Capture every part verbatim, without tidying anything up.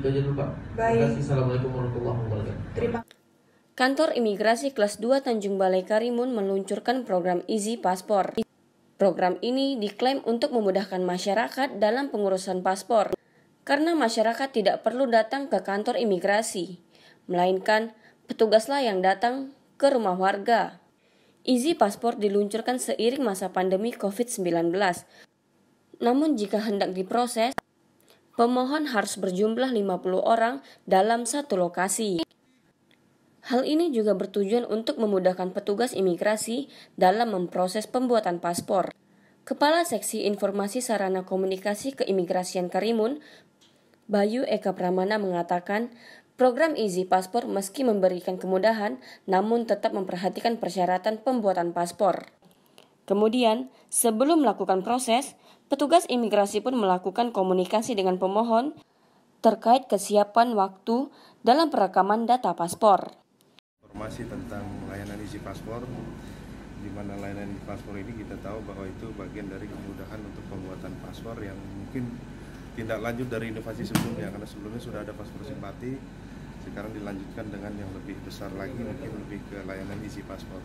Itu aja dulu Pak. Terima kasih. Assalamualaikum warahmatullahi wabarakatuh. Terima Kantor Imigrasi Kelas dua Tanjung Balai Karimun meluncurkan program Easy Paspor. Program ini diklaim untuk memudahkan masyarakat dalam pengurusan paspor, karena masyarakat tidak perlu datang ke kantor imigrasi, melainkan petugaslah yang datang ke rumah warga. Easy Paspor diluncurkan seiring masa pandemi covid sembilan belas. Namun jika hendak diproses, pemohon harus berjumlah lima puluh orang dalam satu lokasi. Hal ini juga bertujuan untuk memudahkan petugas imigrasi dalam memproses pembuatan paspor. Kepala Seksi Informasi Sarana Komunikasi Keimigrasian Karimun, Bayu Eka Pramana mengatakan, program Easy Paspor meski memberikan kemudahan, namun tetap memperhatikan persyaratan pembuatan paspor. Kemudian, sebelum melakukan proses, petugas imigrasi pun melakukan komunikasi dengan pemohon terkait kesiapan waktu dalam perekaman data paspor. Informasi tentang layanan Easy Paspor, di mana layanan Easy Paspor ini kita tahu bahwa itu bagian dari kemudahan untuk pembuatan paspor yang mungkin tindak lanjut dari inovasi sebelumnya, karena sebelumnya sudah ada paspor simpati, sekarang dilanjutkan dengan yang lebih besar lagi, mungkin lebih ke layanan Easy Paspor.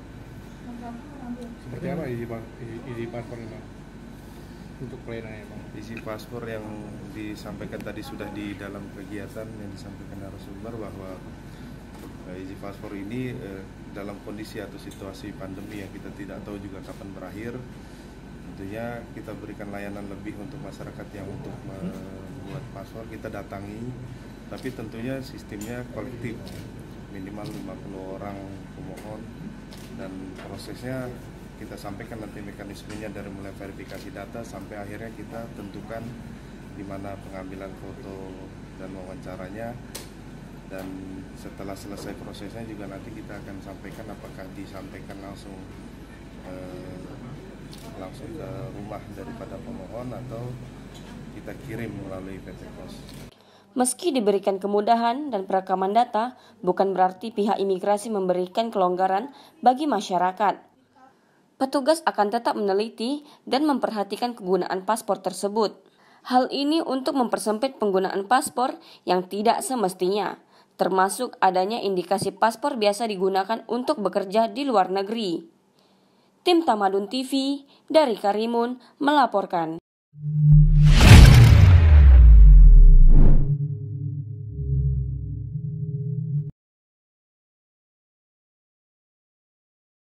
Seperti apa Easy, Easy Paspor ini untuk pelayanannya Bang? Easy Paspor yang disampaikan tadi sudah di dalam kegiatan yang disampaikan narasumber bahwa Easy Paspor ini eh, dalam kondisi atau situasi pandemi yang kita tidak tahu juga kapan berakhir, tentunya kita berikan layanan lebih untuk masyarakat yang untuk membuat paspor kita datangi, tapi tentunya sistemnya kolektif, minimal lima puluh orang pemohon, dan prosesnya kita sampaikan nanti mekanismenya dari mulai verifikasi data sampai akhirnya kita tentukan di mana pengambilan foto dan wawancaranya. Dan setelah selesai prosesnya juga nanti kita akan sampaikan apakah disampaikan langsung eh, langsung ke rumah daripada pemohon atau kita kirim melalui P T Pos. Meski diberikan kemudahan dan perekaman data, bukan berarti pihak imigrasi memberikan kelonggaran bagi masyarakat. Petugas akan tetap meneliti dan memperhatikan kegunaan paspor tersebut. Hal ini untuk mempersempit penggunaan paspor yang tidak semestinya, termasuk adanya indikasi paspor biasa digunakan untuk bekerja di luar negeri. Tim Tamadun T V dari Karimun melaporkan.